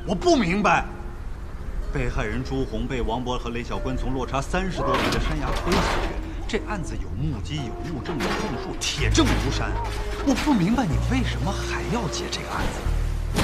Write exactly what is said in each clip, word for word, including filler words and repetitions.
我不明白。被害人朱红被王博和雷小quân从落差三十多米的山崖推下去，这案子有目击、有物证、有供述，铁证如山。我不明白你为什么还要接这个案子。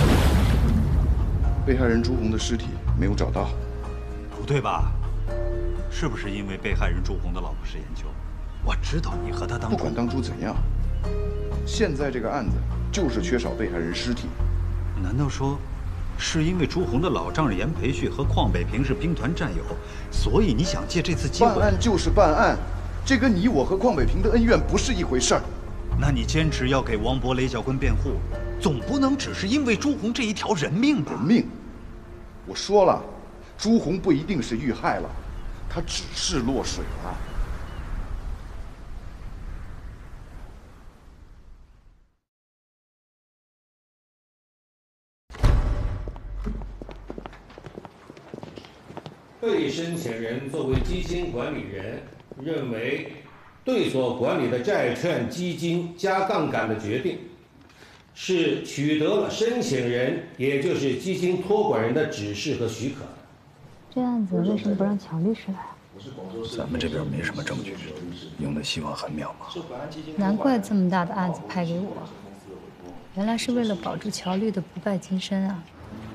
被害人朱红的尸体没有找到， 不对吧？是不是因为被害人朱红的老婆是研究？我知道你和他当初…… 不管当初怎样，现在这个案子就是缺少被害人尸体。 难道说？ 是因为朱红的老丈人严培旭和邝北平是兵团战友，所以你想借这次机会？ 办案就是办案，这跟你我和邝北平的恩怨不是一回事儿。 那你坚持要给王博、雷小quân辩护，总不能只是因为朱红这一条人命吧？ 人命！我说了，朱红不一定是遇害了，他只是落水了。 被申请人作为基金管理人，认为对所管理的债券基金加杠杆的决定，是取得了申请人，也就是基金托管人的指示和许可。 这案子为什么不让乔律师来啊？ 咱们这边没什么证据，赢的希望很渺茫。 难怪这么大的案子派给我，原来是为了保住乔律的不败金身啊！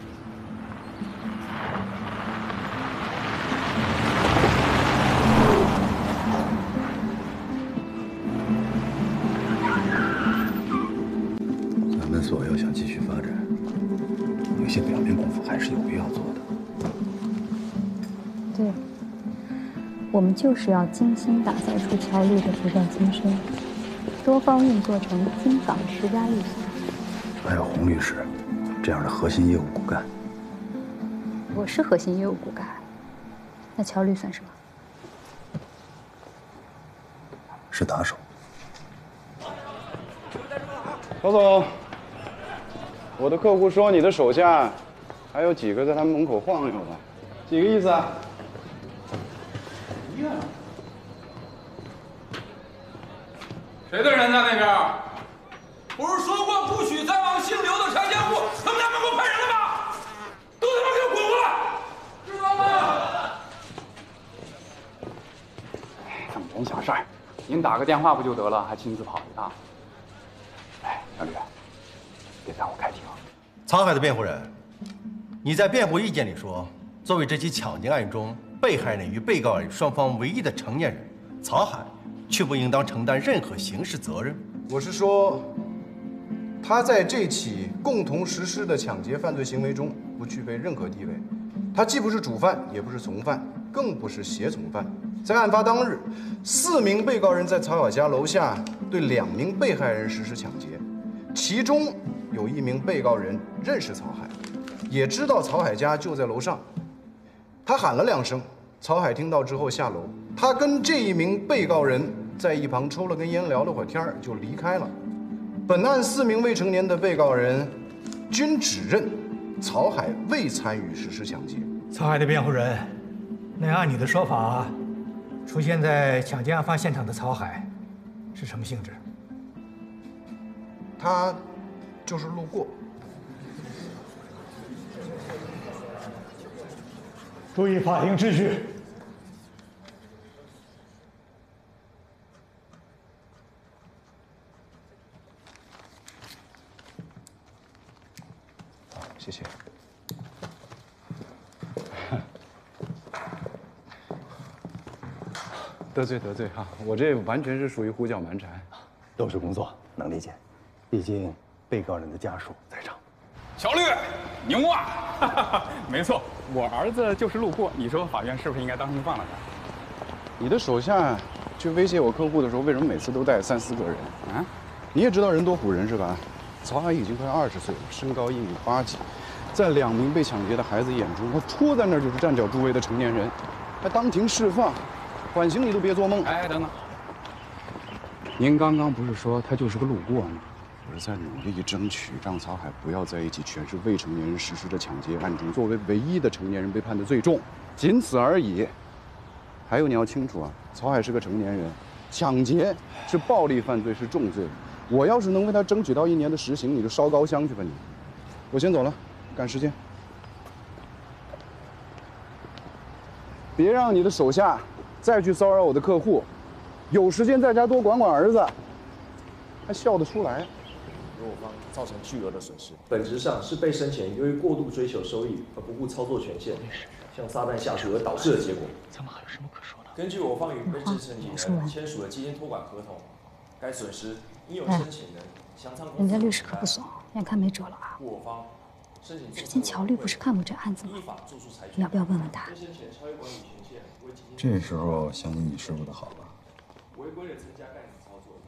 所要想继续发展，有些表面功夫还是有必要做的。 对，我们就是要精心打造出乔律的不败金身，多方运作成金港十佳律所。 还有洪律师这样的核心业务骨干。 我是核心业务骨干，那乔律算什么？ 是打手。 曹总。 我的客户说你的手下还有几个在他们门口晃悠呢，几个意思啊？ 谁的人在那边？不是说过不许再往姓刘的拆迁户他们家门口派人了吗？都他妈给我滚过来！知道吗？ 这么点小事儿，您打个电话不就得了，还亲自跑一趟？哎，小吕。 别让我开庭！ 曹海的辩护人，你在辩护意见里说，作为这起抢劫案中被害人与被告人双方唯一的成年人，曹海却不应当承担任何刑事责任。 我是说，他在这起共同实施的抢劫犯罪行为中不具备任何地位，他既不是主犯，也不是从犯，更不是胁从犯。在案发当日，四名被告人在曹海家楼下对两名被害人实施抢劫，其中。 有一名被告人认识曹海，也知道曹海家就在楼上。他喊了两声，曹海听到之后下楼。他跟这一名被告人在一旁抽了根烟，聊了会儿天儿，就离开了。本案四名未成年的被告人均指认曹海未参与实施抢劫。 曹海的辩护人，那按你的说法，出现在抢劫案发现场的曹海是什么性质？ 他。 就是路过。 注意法庭秩序。 好，谢谢。 得罪得罪哈，我这完全是属于胡搅蛮缠。 都是工作，能理解。毕竟。 被告人的家属在场， 小绿，牛啊！没错，我儿子就是路过。你说法院是不是应该当庭放了他？ 你的手下去威胁我客户的时候，为什么每次都带三四个人啊？你也知道人多唬人是吧？曹海已经快二十岁了，身高一米八几，在两名被抢劫的孩子眼中，他戳在那儿就是站脚助威的成年人，还当庭释放，缓刑你都别做梦。 哎，等等， 您刚刚不是说他就是个路过吗？ 我是在努力争取，让曹海不要在一起全是未成年人实施的抢劫案中，作为唯一的成年人被判的最重，仅此而已。还有你要清楚啊，曹海是个成年人，抢劫是暴力犯罪，是重罪。我要是能为他争取到一年的实刑，你就烧高香去吧你。我先走了，赶时间。 别让你的手下再去骚扰我的客户，有时间在家多管管儿子，还笑得出来。 给我方造成巨额的损失，本质上是被申请人由于过度追求收益而不顾操作权限，向撒旦下注而导致的结果。 咱们还有什么可说的？ 根据我方与被制申请人签署的基金托管合同，该损失应由申请人详参公司。 人家律师可不怂，眼看没辙了啊！ 我方申请之前乔律不是看过这案子吗？你要不要问问他？ 这时候想起你师傅的好了。 违规的增加概念操作。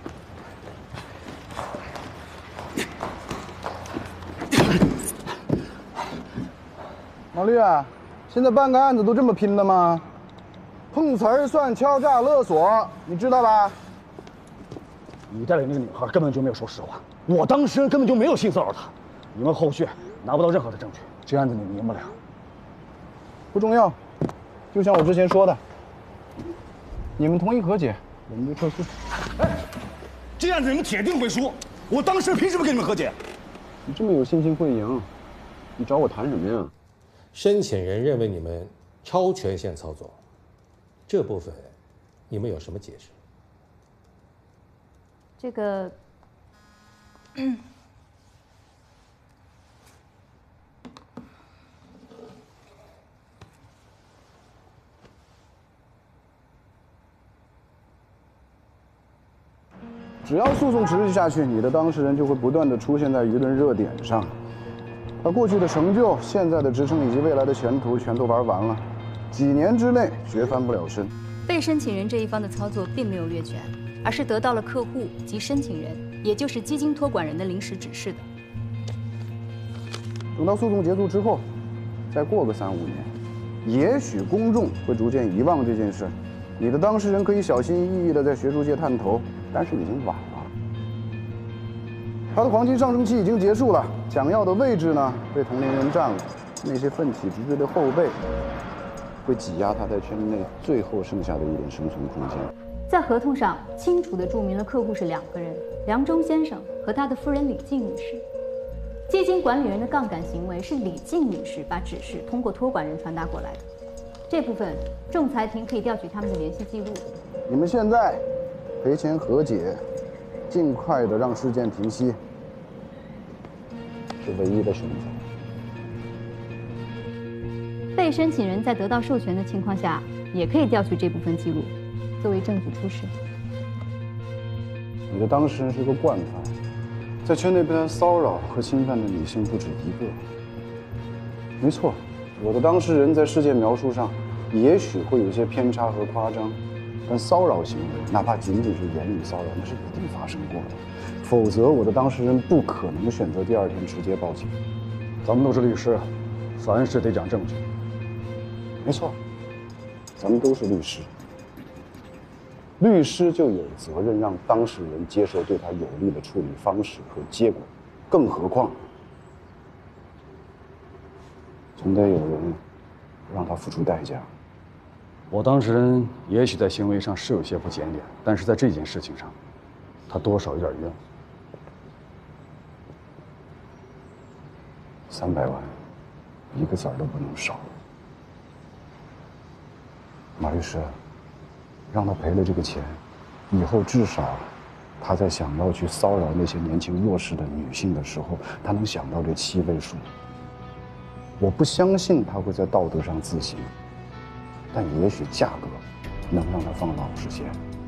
老律啊，现在办个案子都这么拼的吗？碰瓷儿算敲诈勒索，你知道吧？ 你带领那个女孩根本就没有说实话，我当事人根本就没有性骚扰她，你们后续拿不到任何的证据，这案子你们赢不了。 不重要，就像我之前说的，你们同意和解，我们就撤诉。 哎，这案子你们铁定会输，我当事人凭什么跟你们和解？ 你这么有信心会赢，你找我谈什么呀？ 申请人认为你们超权限操作，这部分你们有什么解释？ 这个，嗯， 只要诉讼持续下去，你的当事人就会不断的出现在舆论热点上。他过去的成就、现在的职称以及未来的前途全都玩完了，几年之内绝翻不了身。 被申请人这一方的操作并没有越权，而是得到了客户及申请人，也就是基金托管人的临时指示的。 等到诉讼结束之后，再过个三五年，也许公众会逐渐遗忘这件事，你的当事人可以小心翼翼地在学术界探头，但是已经晚了。他的黄金上升期已经结束了，想要的位置呢被同龄人占了，那些奋起直追的后辈会挤压他在圈内最后剩下的一点生存空间。 在合同上清楚地注明了客户是两个人，梁中先生和他的夫人李静女士。基金管理人的杠杆行为是李静女士把指示通过托管人传达过来的，这部分仲裁庭可以调取他们的联系记录。 你们现在赔钱和解，尽快的让事件平息，是唯一的选择。 被申请人在得到授权的情况下，也可以调取这部分记录，作为证据出示。 你的当事人是个惯犯，在圈内被他骚扰和侵犯的女性不止一个。没错，我的当事人在事件描述上也许会有些偏差和夸张，但骚扰行为，哪怕仅仅是言语骚扰，那是一定发生过的。否则，我的当事人不可能选择第二天直接报警。 咱们都是律师，凡事得讲证据。 没错，咱们都是律师。律师就有责任让当事人接受对他有利的处理方式和结果，更何况，总得有人让他付出代价。 我当事人也许在行为上是有些不检点，但是在这件事情上，他多少有点冤。 三百万，一个子儿都不能少。马律师，让他赔了这个钱，以后至少他在想要去骚扰那些年轻弱势的女性的时候，他能想到这七位数。我不相信他会在道德上自省，但也许价格能让他放老实些。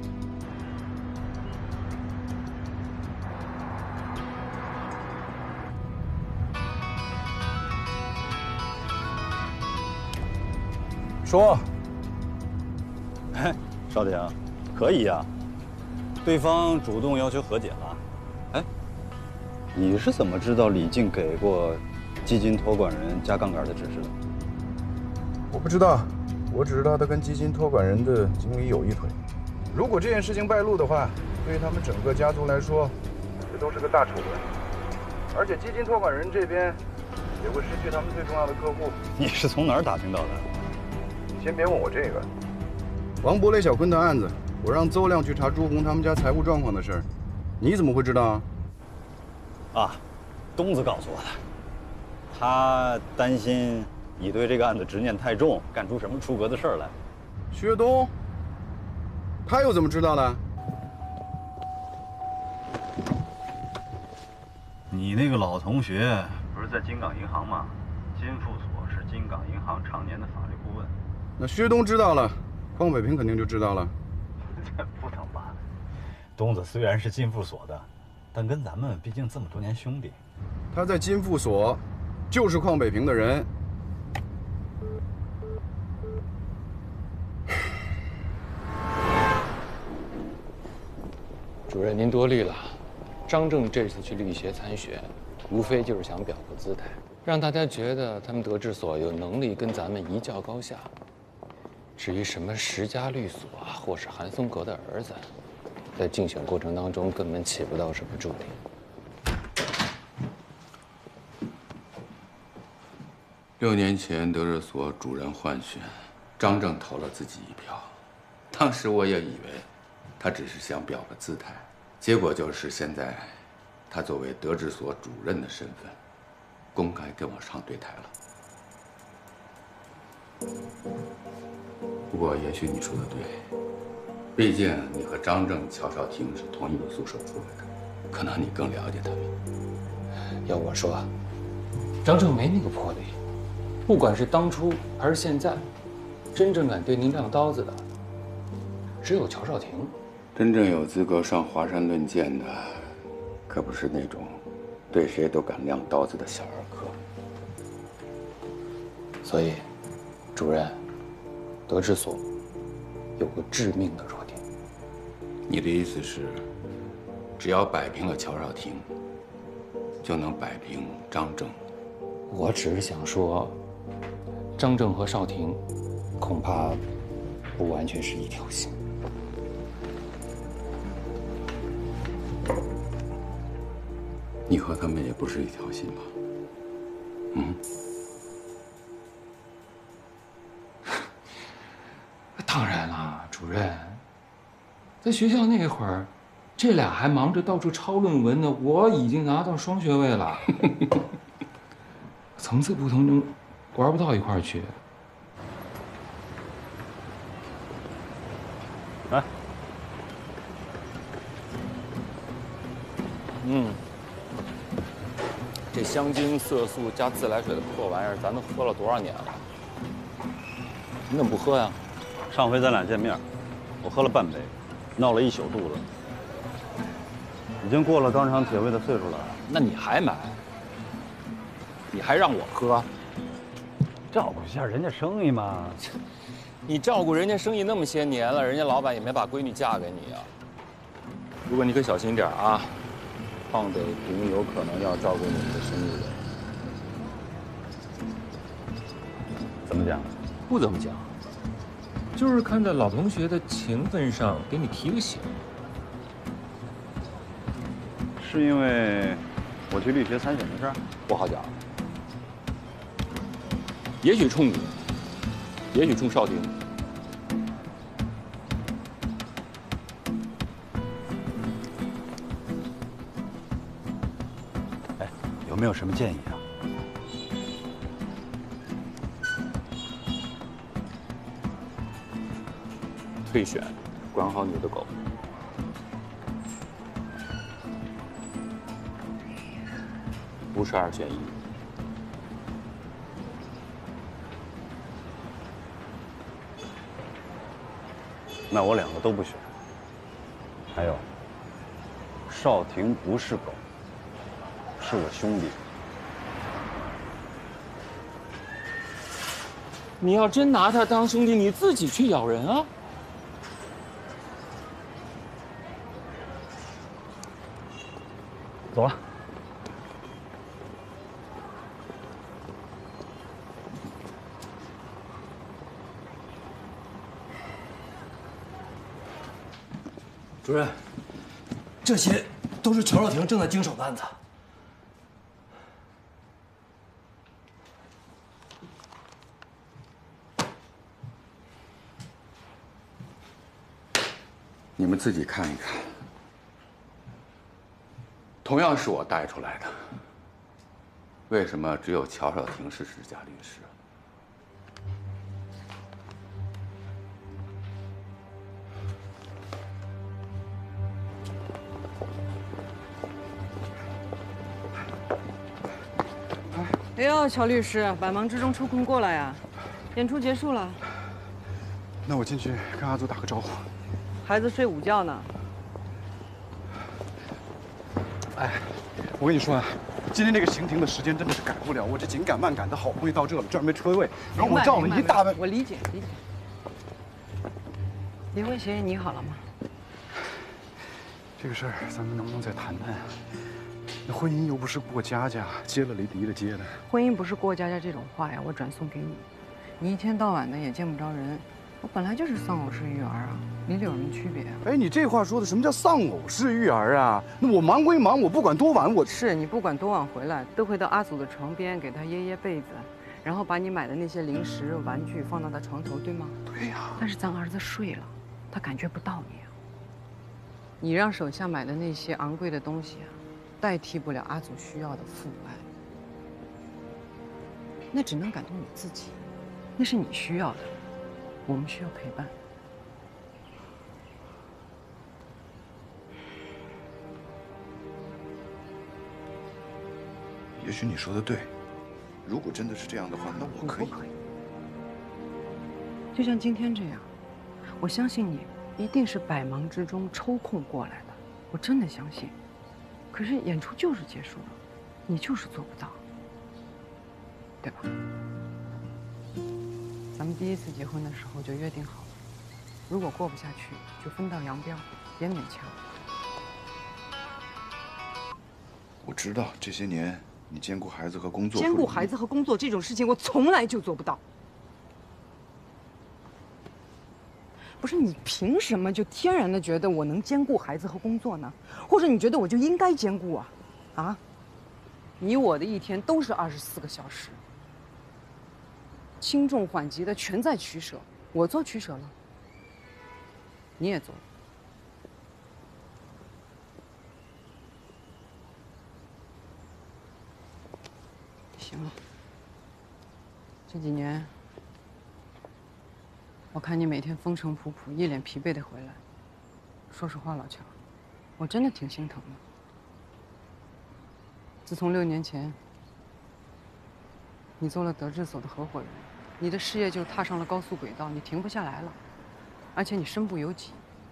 说。哎，少廷，可以呀、啊，对方主动要求和解了。哎，你是怎么知道李静给过基金托管人加杠杆的指示的？ 我不知道，我只知道他跟基金托管人的经理有一腿。如果这件事情败露的话，对于他们整个家族来说，这都是个大丑闻。而且基金托管人这边也会失去他们最重要的客户。 你是从哪儿打听到的？ 你先别问我这个。王博雷、小坤的案子，我让邹亮去查朱红他们家财务状况的事儿，你怎么会知道啊？ 啊，东子告诉我的。他担心你对这个案子执念太重，干出什么出格的事儿来。 薛东，他又怎么知道的？ 你那个老同学不是在金港银行吗？金副所是金港银行常年的法律顾问。 那薛东知道了，匡北平肯定就知道了。 不能吧？东子虽然是金副所的，但跟咱们毕竟这么多年兄弟。 他在金副所，就是匡北平的人。 主任，您多虑了。张正这次去律协参选，无非就是想表个姿态，让大家觉得他们德智所有能力跟咱们一较高下。至于什么十佳律所啊，或是韩松阁的儿子，在竞选过程当中根本起不到什么助力。 六年前德智所主任换选，张正投了自己一票，当时我也以为他只是想表个姿态。结果就是现在，他作为德智所主任的身份，公开跟我上对台了。不过也许你说的对，毕竟你和张正、乔少廷是同一个宿舍出来的，可能你更了解他们。 要我说，张正没那个魄力，不管是当初还是现在，真正敢对您亮刀子的，只有乔少廷。 真正有资格上华山论剑的，可不是那种对谁都敢亮刀子的小儿科。 所以，主任，德智所有个致命的弱点。 你的意思是，只要摆平了乔少廷，就能摆平张正？ 我只是想说，张正和少廷恐怕不完全是一条心。 你和他们也不是一条心吧？嗯。 当然了，主任，在学校那会儿，这俩还忙着到处抄论文呢，我已经拿到双学位了。层次不同，玩不到一块儿去。 来， 嗯。这香精、色素加自来水的破玩意儿，咱都喝了多少年了？你怎么不喝呀？ 上回咱俩见面，我喝了半杯，闹了一宿肚子，已经过了当场铁胃的岁数了。 那你还买？你还让我喝？ 照顾一下人家生意嘛。 你照顾人家生意那么些年了，人家老板也没把闺女嫁给你啊。不过你可小心点啊。匡北平有可能要照顾你们的生意的。 怎么讲？ 不怎么讲，就是看在老同学的情分上，给你提个醒。 是因为我去律协参选的事儿？ 不好讲。也许冲你，也许冲少廷。 有没有什么建议啊？ 退选，管好你的狗。不是二选一。 那我两个都不选。还有，少廷不是狗。是我兄弟。 你要真拿他当兄弟，你自己去咬人啊！ 走了。 主任，这些都是乔少廷正在经手的案子。 你们自己看一看，同样是我带出来的，为什么只有乔少廷是十佳律师？ 哎呦，乔律师，百忙之中抽空过来呀？演出结束了， 那我进去跟阿祖打个招呼。 孩子睡午觉呢。 哎，我跟你说啊，今天这个刑庭的时间真的是赶不了，我这紧赶慢赶的，好不容易到这了，这儿没车位，然后我绕了一大半。 我理解理解。离婚协议拟好了吗？ 这个事儿咱们能不能再谈谈？那婚姻又不是过家家，接了离离了接的。 婚姻不是过家家这种话呀，我转送给你。你一天到晚的也见不着人，我本来就是丧偶式育儿啊，离了有什么区别啊？ 哎，你这话说的什么叫丧偶式育儿啊？那我忙归忙，我不管多晚，我是你不管多晚回来，都会到阿祖的床边给他掖掖被子，然后把你买的那些零食、玩具放到他床头，对吗？ 对呀。 但是咱儿子睡了，他感觉不到你啊。你让手下买的那些昂贵的东西啊，代替不了阿祖需要的父爱，那只能感动你自己，那是你需要的，我们需要陪伴。 也许你说的对，如果真的是这样的话，那我可以。 就像今天这样，我相信你一定是百忙之中抽空过来的，我真的相信。可是演出就是结束了，你就是做不到，对吧？咱们第一次结婚的时候就约定好了，如果过不下去，就分道扬镳，别勉强。 我知道这些年你兼顾孩子和工作， 兼顾孩子和工作这种事情，我从来就做不到。不是你凭什么就天然的觉得我能兼顾孩子和工作呢？或者你觉得我就应该兼顾啊？啊？你我的一天都是二十四个小时，轻重缓急的全在取舍，我做取舍了，你也做了。行了，这几年。我看你每天风尘仆仆，一脸疲惫的回来。说实话，老乔，我真的挺心疼的。自从六年前你做了德智所的合伙人，你的事业就踏上了高速轨道，你停不下来了，而且你身不由己。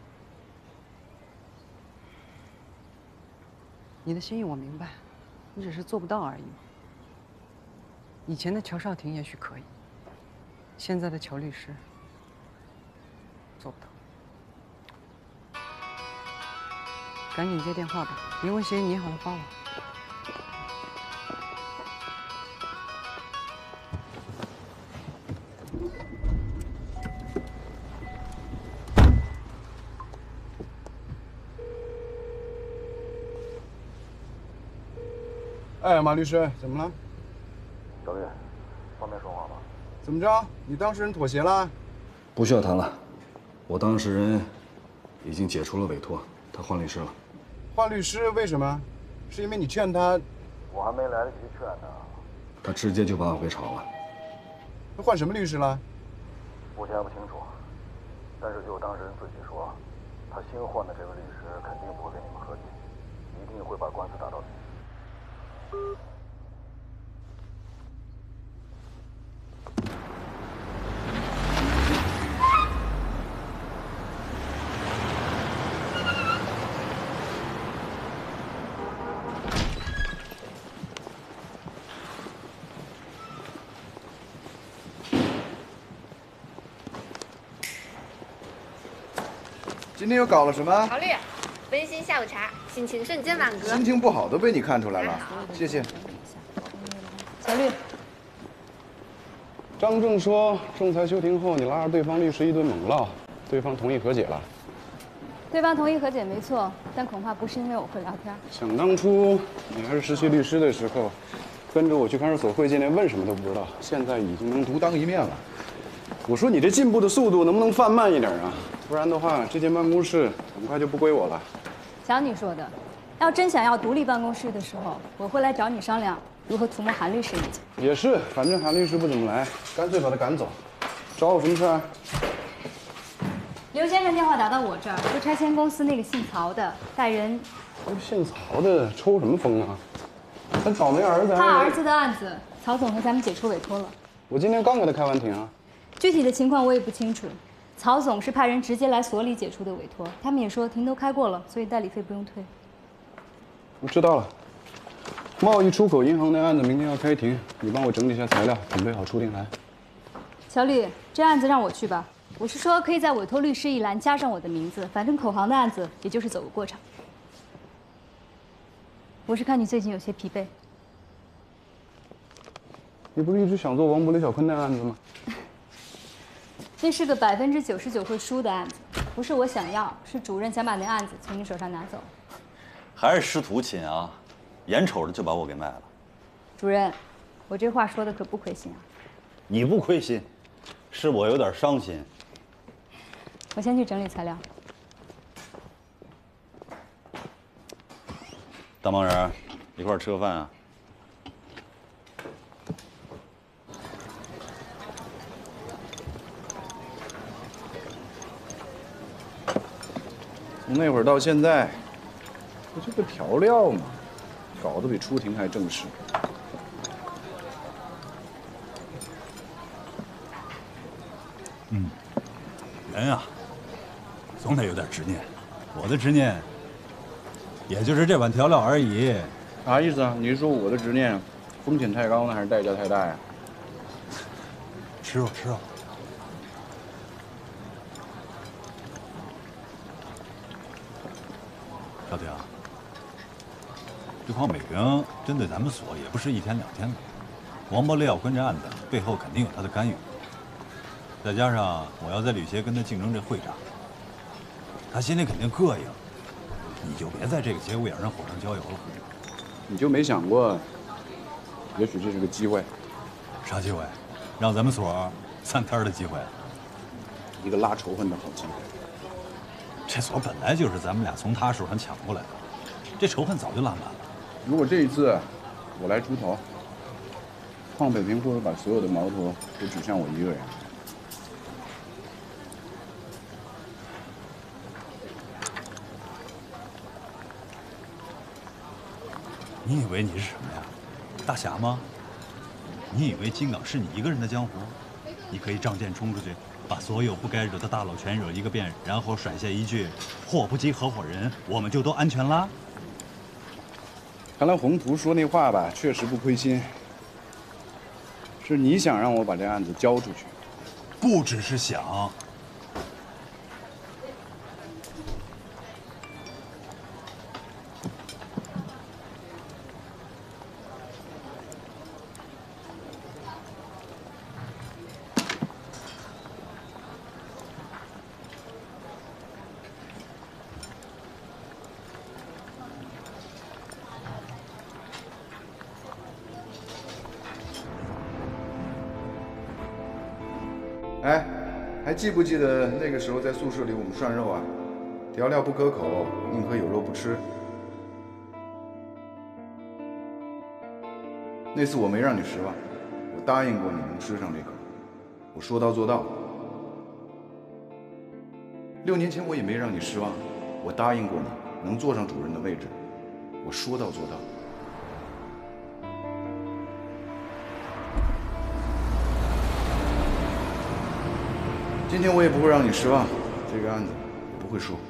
你的心意我明白，你只是做不到而已。以前的乔少廷也许可以，现在的乔律师。做不到，赶紧接电话吧。离婚协议拟好了，发我。 哎，马律师，怎么了？ 小玉，方便说话吗？ 怎么着？你当事人妥协了？ 不需要谈了。我当事人已经解除了委托，他换律师了。 换律师为什么？是因为你劝他？ 我还没来得及劝呢，他直接就把我给炒了。 他换什么律师了？ 目前还不清楚，但是就当事人自己说，他新换的这位律师肯定不会跟你们和解，一定会把官司打到底。 今天又搞了什么？ 乔律，温馨下午茶，心情瞬间满格。 心情不好都被你看出来了，谢谢。 小绿， 张正说，仲裁休庭后，你拉着对方律师一顿猛唠，对方同意和解了。 对方同意和解没错，但恐怕不是因为我会聊天。 想当初你还是实习律师的时候，跟着我去看守所会见，连问什么都不知道，现在已经能独当一面了。我说你这进步的速度能不能放慢一点啊？不然的话，这间办公室很快就不归我了。 瞧你说的，要真想要独立办公室的时候，我会来找你商量如何涂抹韩律师意见。 也是，反正韩律师不怎么来，干脆把他赶走。找我什么事儿？ 刘先生电话打到我这儿，说拆迁公司那个姓曹的带人。 姓曹的抽什么风啊？他倒霉儿子。 他儿子的案子曹总和咱们解除委托了。 我今天刚给他开完庭啊。 具体的情况我也不清楚。曹总是派人直接来所里解除的委托，他们也说庭都开过了，所以代理费不用退。 我知道了。贸易出口银行的案子明天要开庭，你帮我整理一下材料，准备好出庭来。 小吕，这案子让我去吧。我是说可以在委托律师一栏加上我的名字，反正口行的案子也就是走个过场。我是看你最近有些疲惫。 你不是一直想做王博、李小坤的案子吗？ 那是个百分之九十九会输的案子，不是我想要，是主任想把那案子从你手上拿走。 还是师徒亲啊，眼瞅着就把我给卖了。 主任，我这话说的可不亏心啊。 你不亏心，是我有点伤心。 我先去整理材料。 大忙人，一块儿吃个饭啊。 从那会儿到现在，不就个调料吗？搞得比出庭还正式。 嗯，人啊，总得有点执念。我的执念，也就是这碗调料而已。 啥意思啊？你是说我的执念风险太高呢，还是代价太大呀？ 吃肉，吃肉。小婷，这款美瓶针对咱们所也不是一天两天了。王博、李小坤这案子背后肯定有他的干预，再加上我要在旅协跟他竞争这会长，他心里肯定膈应。你就别在这个节骨眼上火上浇油了。 你就没想过，也许这是个机会？ 啥机会？让咱们所散摊的机会？ 一个拉仇恨的好机会。 这所本来就是咱们俩从他手上抢过来的，这仇恨早就烂满了。 如果这一次我来出头，邝北平会不会把所有的矛头都指向我一个人？ 你以为你是什么呀？大侠吗？你以为金港是你一个人的江湖？你可以仗剑冲出去，把所有不该惹的大佬全惹一个遍，然后甩下一句“祸不及合伙人”，我们就都安全啦。 看来宏图说那话吧，确实不亏心。是你想让我把这案子交出去？ 不只是想。 哎，还记不记得那个时候在宿舍里我们涮肉啊？调料不可口，宁可有肉不吃。那次我没让你失望，我答应过你能吃上这口，我说到做到。六年前我也没让你失望，我答应过你能坐上主任的位置，我说到做到。今天我也不会让你失望，这个案子我不会输。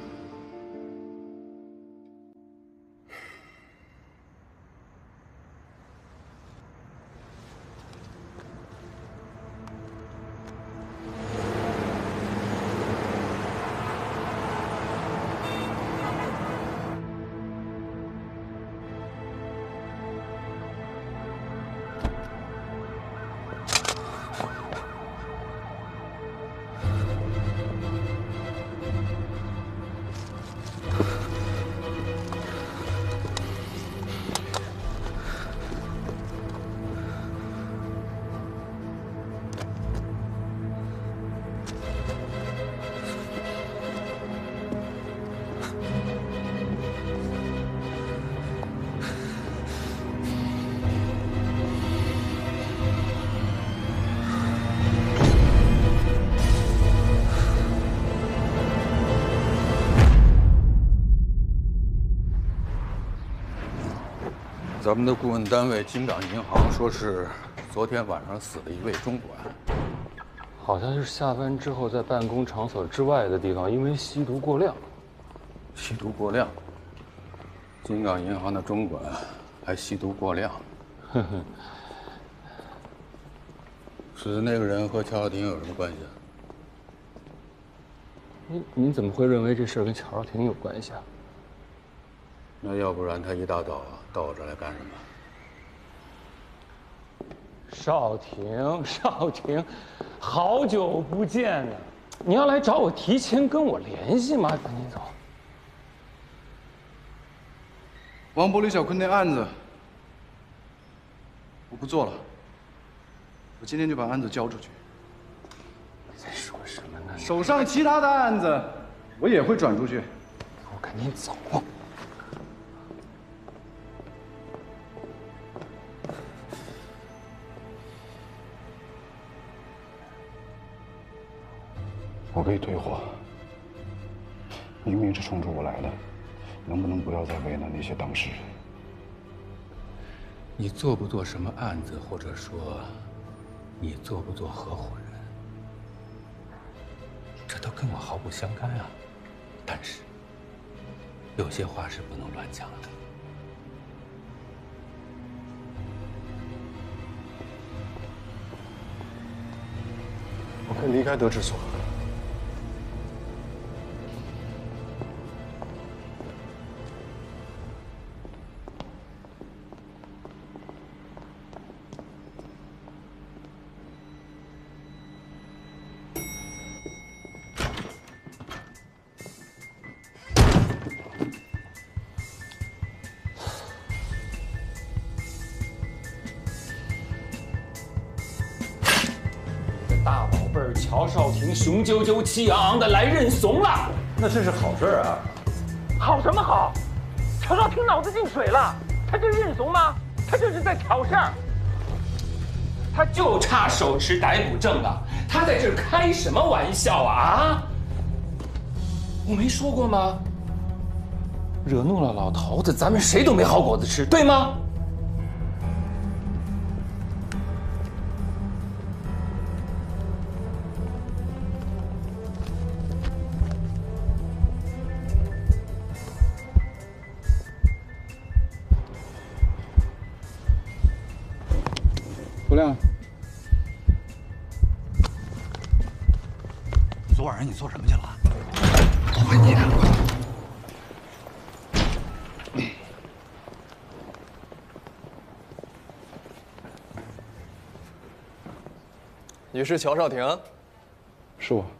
咱们的顾问单位金港银行说是昨天晚上死了一位中管， 好像是下班之后在办公场所之外的地方，因为吸毒过量。 吸毒过量？金港银行的中管还吸毒过量？ 呵呵。 死的那个人和乔少廷有什么关系啊？ 你你怎么会认为这事儿跟乔少廷有关系啊？ 那要不然他一大早到我这儿来干什么？ 少廷，少廷，好久不见呢！你要来找我，提前跟我联系吗？赶紧走。 王博、李小坤那案子，我不做了。我今天就把案子交出去。 你在说什么呢？ 手上其他的案子，我也会转出去。 给我赶紧走！ 我可以退货。明明是冲着我来的，能不能不要再为难那些当事人？ 你做不做什么案子，或者说，你做不做合伙人，这都跟我毫不相干啊。但是，有些话是不能乱讲的。 我可以离开德智所。 大宝贝儿乔少廷雄赳赳、气昂昂的来认怂了， 那这是好事啊！ 好什么好？乔少廷脑子进水了，他这认怂吗？他这是在挑事儿。 他就差手持逮捕证了，他在这儿开什么玩笑啊？啊！我没说过吗？惹怒了老头子，咱们谁都没好果子吃，对吗？ 周亮， 昨晚上你做什么去了？我问你的。 你是乔少廷？ 是我。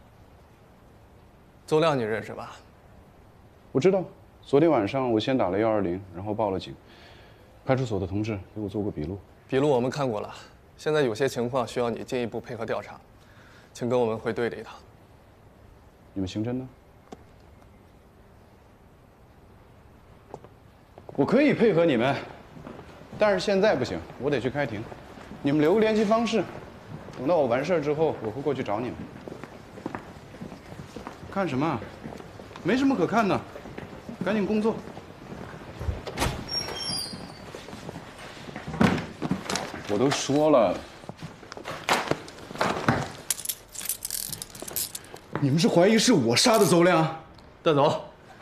邹亮你认识吧？ 我知道，昨天晚上我先打了幺二零，然后报了警。派出所的同志给我做过笔录。 笔录我们看过了，现在有些情况需要你进一步配合调查，请跟我们回队里一趟。 你们刑侦呢？我可以配合你们，但是现在不行，我得去开庭。你们留个联系方式，等到我完事儿之后，我会过去找你们。看什么？没什么可看的，赶紧工作。 我都说了，你们是怀疑是我杀的邹亮？ 带走。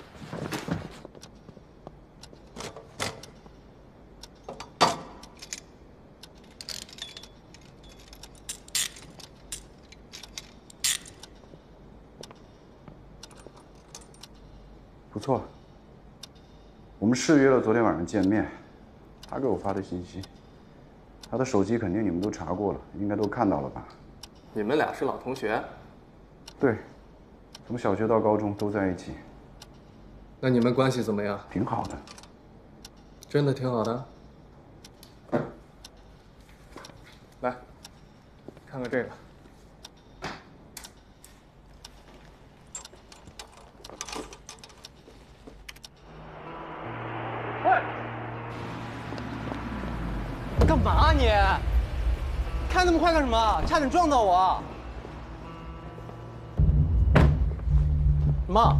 不错，我们誓约了昨天晚上见面，他给我发的信息。 他的手机肯定你们都查过了，应该都看到了吧？ 你们俩是老同学？ 对，从小学到高中都在一起。 那你们关系怎么样？ 挺好的。 真的挺好的？来，看看这个。 干嘛你？开那么快干什么？差点撞到我！什么？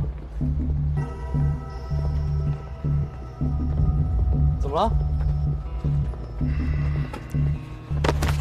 怎么了？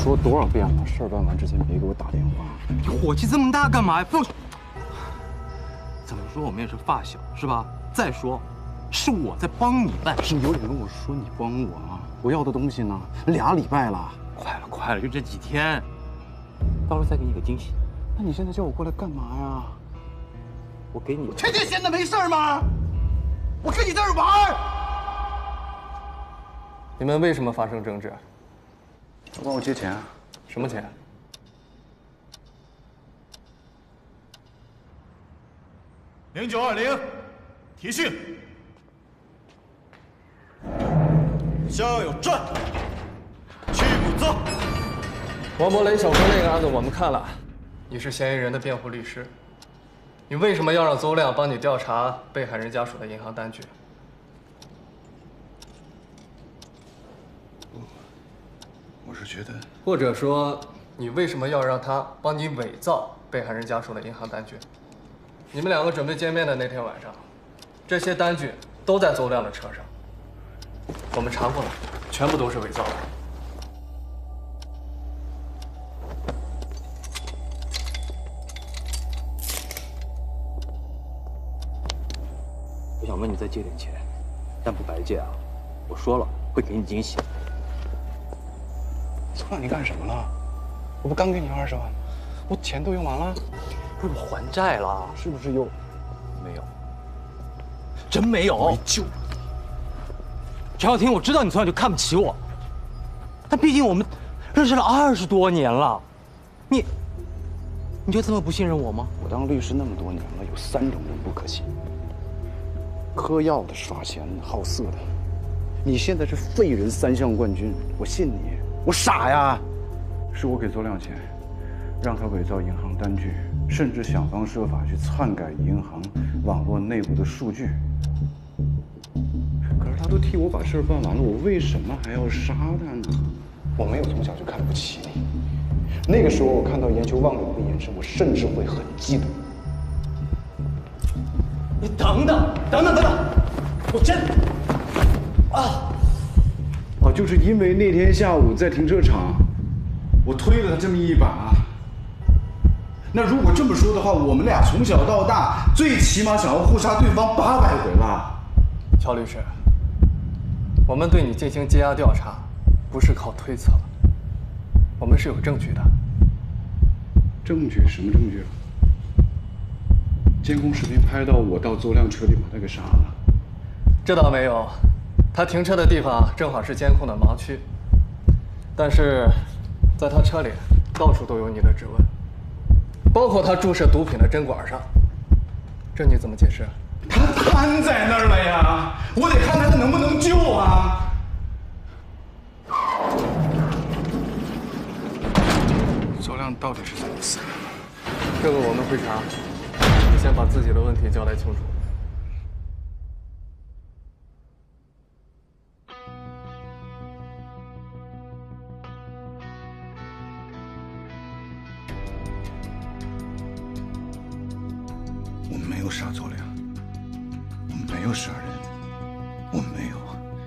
说多少遍了，事儿办完之前别给我打电话。 你火气这么大干嘛呀？不用。怎么说我们也是发小是吧？再说，是我在帮你办。 是你有脸跟我说你帮我啊？我要的东西呢？俩礼拜了。 快了快了，就这几天，到时候再给你个惊喜。 那你现在叫我过来干嘛呀？ 我给你。 天天闲的没事吗？我跟你在这玩。 你们为什么发生争执？ 他管我借钱。 什么钱？ 零九二零，提讯。肖有战，去捕捉。 王博雷小哥那个案子我们看了，你是嫌疑人的辩护律师，你为什么要让邹亮帮你调查被害人家属的银行单据？ 我是觉得， 或者说，你为什么要让他帮你伪造被害人家属的银行单据？你们两个准备见面的那天晚上，这些单据都在邹亮的车上，我们查过了，全部都是伪造的。 我想问你再借点钱，但不白借啊！我说了，会给你惊喜。 邹亮，你干什么了？我不刚给你二十万吗？我钱都用完了。 不是我还债了， 是不是又？ 没有，真没有。 没救了你。 陈小婷，我知道你从小就看不起我，但毕竟我们认识了二十多年了，你，你就这么不信任我吗？ 我当律师那么多年了，有三种人不可信：嗑药的、耍钱的、好色的。你现在是废人三项冠军，我信你？我傻呀？是我给邹亮钱，让他伪造银行单据，甚至想方设法去篡改银行网络内部的数据。可是他都替我把事儿办完了，我为什么还要杀他呢？我没有从小就看不起你。那个时候我看到严秋望着我的眼神，我甚至会很嫉妒。 你等等，等等，等等，我真啊！ 哦，就是因为那天下午在停车场，我推了他这么一把。那如果这么说的话，我们俩从小到大，最起码想要互杀对方八百回了。 乔律师，我们对你进行羁押调查，不是靠推测，我们是有证据的。 证据？什么证据？监控视频拍到我到邹亮车里把他给杀了。 这倒没有，他停车的地方正好是监控的盲区，但是在他车里到处都有你的指纹，包括他注射毒品的针管上，这你怎么解释？ 他瘫在那儿了呀，我得看他能不能救啊！邹亮到底是怎么死的？ 这个我们会查，你先把自己的问题交代清楚。 我没有杀邹亮，我没有杀人，我没有。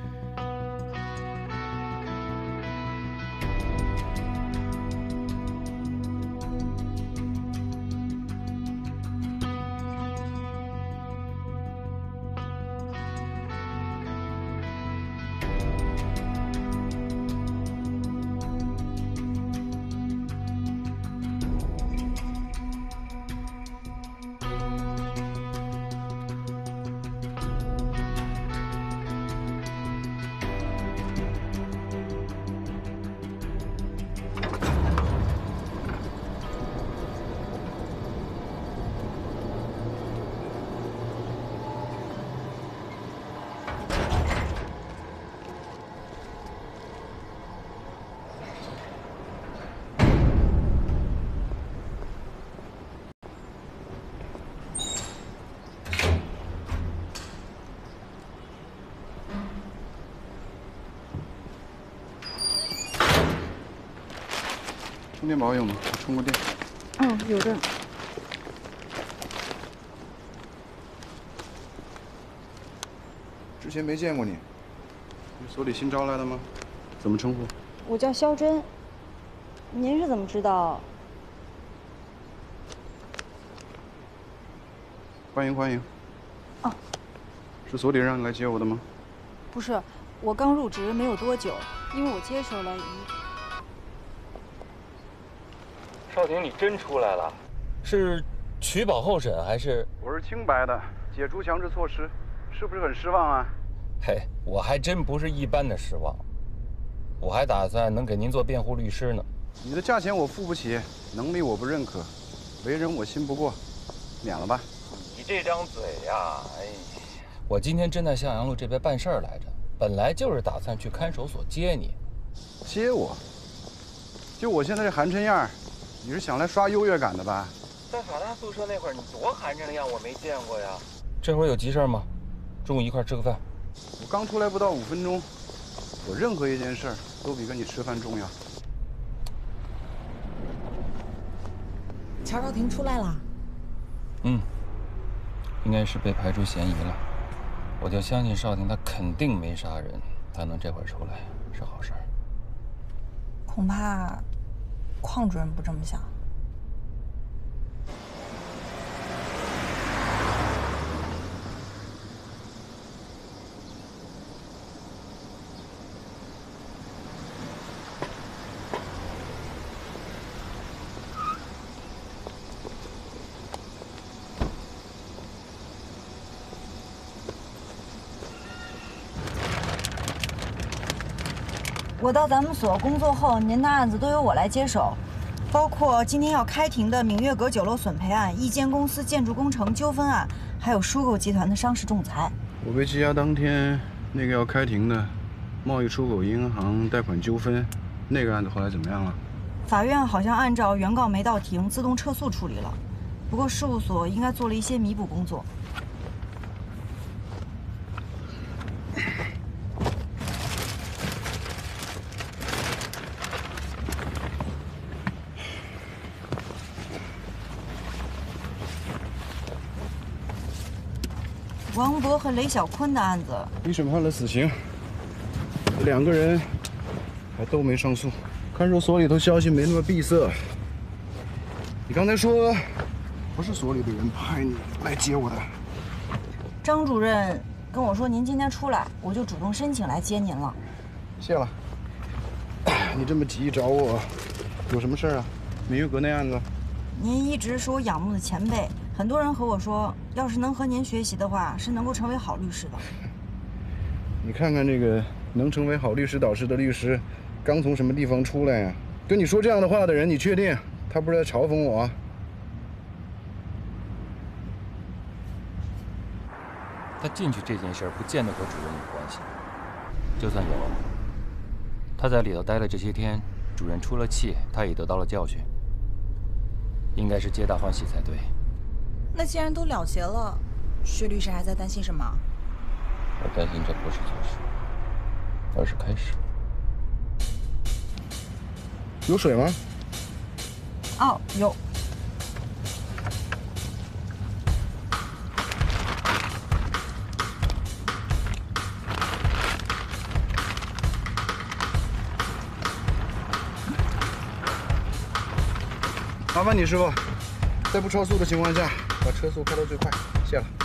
充电宝有吗？我充过电。 嗯，有的。 之前没见过你， 你所里新招来的吗？怎么称呼？ 我叫肖珍。 您是怎么知道？ 欢迎欢迎。 哦， 是所里让你来接我的吗？ 不是，我刚入职没有多久，因为我接手了一。 少廷，你真出来了？是取保候审还是？ 我是清白的，解除强制措施，是不是很失望啊？ 嘿，我还真不是一般的失望，我还打算能给您做辩护律师呢。 你的价钱我付不起，能力我不认可，为人我信不过，免了吧。 你这张嘴呀，哎，我今天真在向阳路这边办事儿来着，本来就是打算去看守所接你。 接我？就我现在这寒碜样，你是想来刷优越感的吧？ 在法大宿舍那会儿，你多寒碜的样，我没见过呀。这会儿有急事吗？中午一块吃个饭。 我刚出来不到五分钟，我任何一件事都比跟你吃饭重要。 乔少廷出来了。 嗯，应该是被排除嫌疑了。我就相信少廷他肯定没杀人，他能这会儿出来是好事儿。 恐怕邝主任不这么想。我到咱们所工作后，您的案子都由我来接手，包括今天要开庭的明月阁酒楼损赔案、一间公司建筑工程纠纷案，还有输购集团的商事仲裁。 我被羁押当天，那个要开庭的贸易出口银行贷款纠纷，那个案子后来怎么样了？ 法院好像按照原告没到庭，自动撤诉处理了。不过事务所应该做了一些弥补工作。王博和雷小坤的案子， 一审判了死刑，两个人还都没上诉。看守所里头消息没那么闭塞。你刚才说，不是所里的人派你来接我的？ 张主任跟我说您今天出来，我就主动申请来接您了。 谢了。你这么急找我，有什么事啊？明月阁那案子。 您一直是我仰慕的前辈。很多人和我说，要是能和您学习的话，是能够成为好律师的。 你看看这个能成为好律师导师的律师，刚从什么地方出来呀？跟你说这样的话的人，你确定他不是在嘲讽我啊？ 他进去这件事不见得和主任有关系，就算有，他在里头待了这些天，主任出了气，他也得到了教训，应该是皆大欢喜才对。 那既然都了结了，薛律师还在担心什么？ 我担心这不是结束，而是开始。 有水吗？ 哦，有。 麻烦你师傅，在不超速的情况下，把车速开到最快，谢了。